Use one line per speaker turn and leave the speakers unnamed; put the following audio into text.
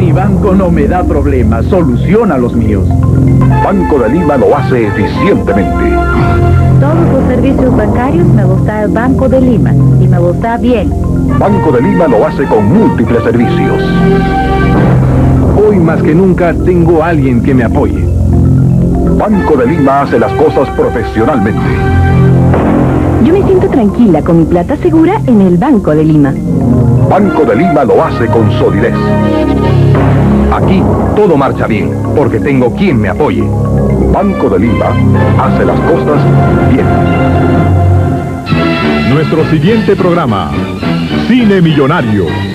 Mi banco no me da problemas, soluciona los míos.
Banco de Lima lo hace eficientemente.
Todos los servicios bancarios me los da el Banco de Lima y me los da bien.
Banco de Lima lo hace con múltiples servicios.
Hoy más que nunca tengo a alguien que me apoye.
Banco de Lima hace las cosas profesionalmente.
Yo me siento tranquila con mi plata segura en el Banco de Lima.
Banco de Lima lo hace con solidez.
Aquí todo marcha bien, porque tengo quien me apoye.
Banco de Lima hace las cosas bien.
Nuestro siguiente programa, Cine Millonario.